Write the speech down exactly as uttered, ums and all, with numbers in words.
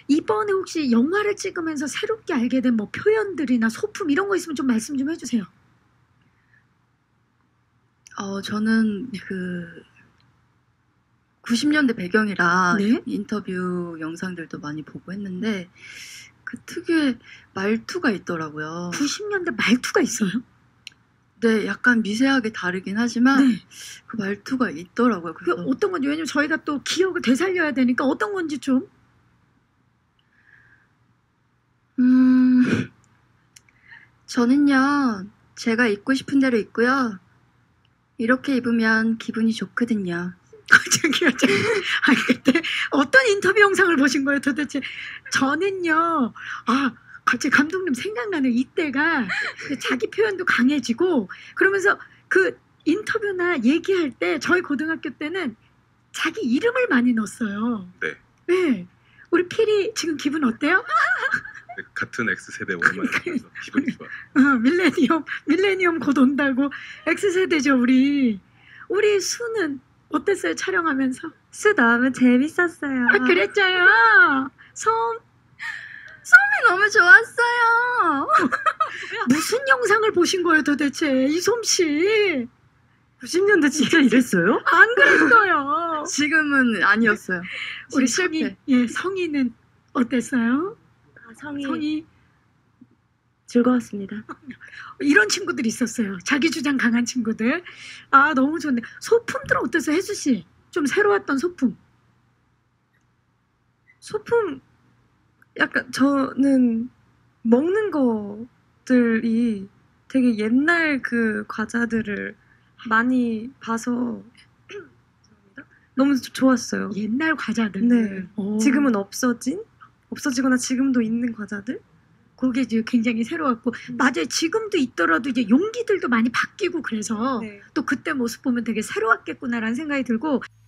이번에 혹시 영화를 찍으면서 새롭게 알게 된 뭐 표현들이나 소품 이런 거 있으면 좀 말씀 좀 해주세요. 어, 저는 그 구십 년대 배경이라 네? 인터뷰 영상들도 많이 보고 했는데 그 특유의 말투가 있더라고요. 구십 년대 말투가 있어요? 네, 약간 미세하게 다르긴 하지만 네. 그 말투가 있더라고요. 그 그래서 어떤 건지, 왜냐면 저희가 또 기억을 되살려야 되니까 어떤 건지 좀. 음, 저는요, 제가 입고 싶은 대로 입고요. 이렇게 입으면 기분이 좋거든요. 저기요, 저, 아니, 그때 어떤 인터뷰 영상을 보신 거예요 도대체? 저는요, 아, 갑자기 감독님 생각나는 이때가 자기 표현도 강해지고 그러면서 그 인터뷰나 얘기할 때 저희 고등학교 때는 자기 이름을 많이 넣었어요. 네. 네. 우리 피리 지금 기분 어때요? 네, 같은 X세대 오랜만에 보면서 기분이 좋아요. 어, 밀레니엄, 밀레니엄 곧 온다고. X세대죠, 우리. 우리 수는 어땠어요, 촬영하면서? 수 너무 재밌었어요. 아, 그랬죠요. 솜, 솜이 너무 좋았어요. 무슨 영상을 보신 거예요, 도대체? 이솜 씨. 구십 년대 진짜 이랬어요? 안 그랬어요. 지금은 아니었어요. 우리 지금 성이, 실패. 예, 성이는 어땠어요? 아, 성이, 성이. 즐거웠습니다. 이런 친구들이 있었어요. 자기 주장 강한 친구들. 아, 너무 좋네. 소품들 어땠어요, 혜수 씨? 좀 새로웠던 소품. 소품, 약간 저는 먹는 것들이 되게 옛날 그 과자들을 많이 봐서 죄송합니다. 너무 좋았어요. 옛날 과자들. 네. 오. 지금은 없어진, 없어지거나 지금도 있는 과자들? 그게 이제 굉장히 새로웠고, 맞아요. 지금도 있더라도 이제 용기들도 많이 바뀌고 그래서 네. 또 그때 모습 보면 되게 새로웠겠구나라는 생각이 들고.